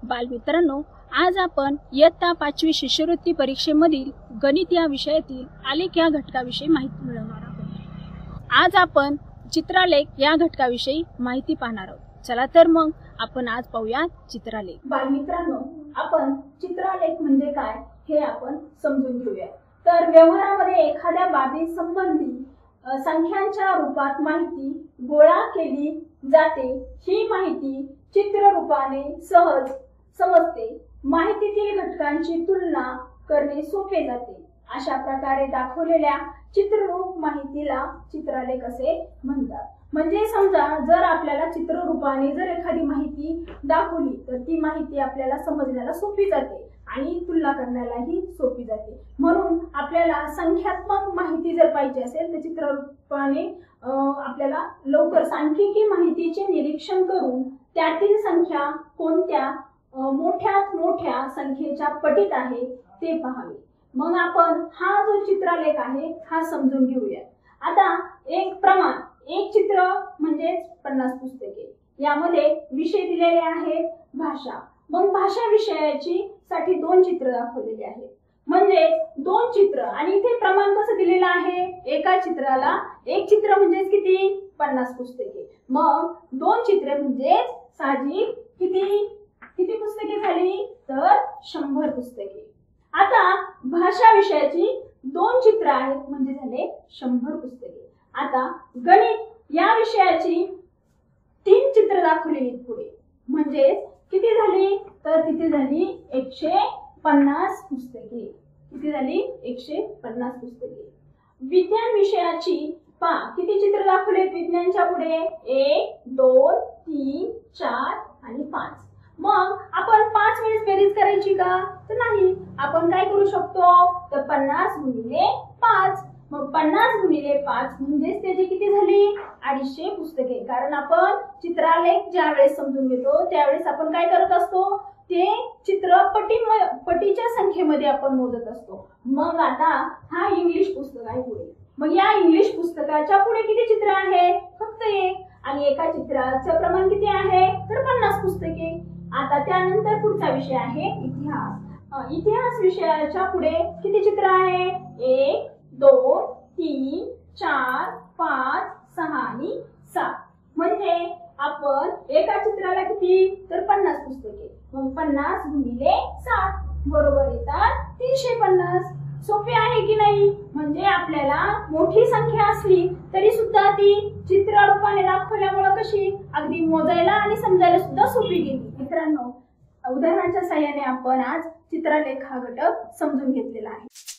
बालमित्रांनो, आज आपण इयत्ता 5वी शिष्यवृत्ती परीक्षेमधील गणित या विषयातील आलेख या घटकाविषयी माहिती मिळवणार आहोत। आज आपण चित्रालेख या घटकाविषयी माहिती पाहणार आहोत। चला तर मग आपण आज पाहूया चित्रालेख। बालमित्रांनो, आपण चित्रालेख म्हणजे काय हे आपण समजून घेऊया। तर व्यवहारामध्ये एखाद्या बाबी संबंधी संख्यांच्या रूपात माहिती गोळा केली जाते। ही माहिती चित्र रूपाने सहज समजते। माहितीतील घटकांची तुलना करणे सोपे जाते। अशा प्रकारे दाखवलेल्या चित्ररूप माहितीला चित्रालेख असे म्हणतात। म्हणजे समजा जर आपल्याला चित्ररूपाने जर एखादी माहिती दाखवली तर ती माहिती आपल्याला समजण्याला सोपी जाते आणि तुलना करण्यालाही सोपी जाते। म्हणून आपल्याला संख्यात्मक माहिती जर पाहिजे असेल तर चित्ररूपाने आपल्याला लवकर सांख्यिकी माहितीचे निरीक्षण करून त्यातील संख्या कोणत्या मोठ्यात मोठ्या संख्येच्या पटीत आहे ते पाहावे। मग आपण हा जो चित्रालेख आहे हा समजून घेऊया। आता एक चित्र म्हणजे 50 पुस्तके। यामध्ये विषय दिलेले आहेत भाषा। मग भाषा विषयाची साठी 2 चित्र दाखवलेले आहेत। म्हणजे 2 चित्र आणि इथे प्रमाण कसं दिलेलं आहे, एका चित्राला एक चित्र म्हणजे किती 50 पुस्तके। मग 2 चित्रे म्हणजे साहजिक किती पुस्तके झाली तर 100 पुस्तके। आता भाषा विषयाची 2 चित्र आहेत म्हणजे झाले 100 पुस्तके। आता गणित या विषयाची 3 चित्र दाखवलेली पुढे म्हणजे किती झाली तर तिथे झाली 150 पुस्तके। किती झाली 150 पुस्तके। विज्ञान विषयाची किती चित्र दाखवलेत विज्ञानच्या पुढे 1 2 3 4 आणि 5। मग आपण 5 वेळेस बेरीज करायची का तर नाही। आपण काय करू शकतो तर 50 गुणिले 5। मग 50 गुणिले 5 म्हणजे त्याची किती झाली 250 पुस्तके। कारण आपण चित्रालेख ज्या वेळेस समजून घेतो त्यावेळेस आपण काय करत असतो ते चित्र पटीच्या संख्येमध्ये आपण मोजत असतो। मग आता हा इंग्लिश पुस्तक आहे पुढे। मग या इंग्लिश पुस्तकाच्या पुढे किती चित्र आहे फक्त 1 आणि एका चित्राचं प्रमाण किती आहे तर 50 पुस्तके। आता त्यानंतर पुढचा विषय आहे इतिहास। इतिहास विषयाच्या पुढे किती चित्र आहे 1 2 3 4 5 6 आणि 7। म्हणजे आपण एका चित्राला किती तर 50 पुस्तके। मग 50 गुणिले 7 बरोबर येतात 350। सोपे आहे की नाही। म्हणजे आपल्याला मोठी संख्या असली तरी सुद्धा ती चित्ररूपाने दाखवल्यामुळे कशी अगदी मोजायला आणि समजायला सुद्धा सोपी गेली। मित्रांनो, उदाहरणाच्या साहाय्याने आपण आज चित्रालेख हा घटक समजून घेतलेला आहे।